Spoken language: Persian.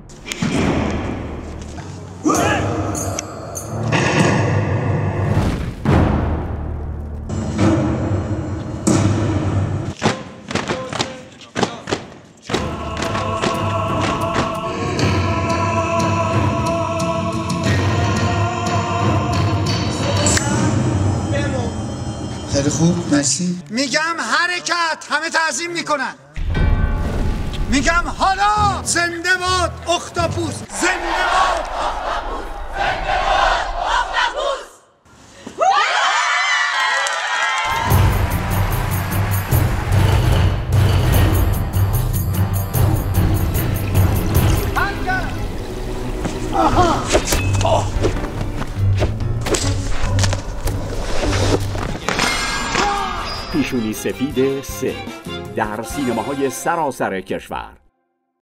خیلی خوب، مرسی. میگم حرکت، همه تعظیم میکنن. میگم حالا زنده باد اختاپوس، زنده باد اختاپوس، زنده باد اختاپوس. پیشونی سفید 3 در سینماهای سراسر کشور.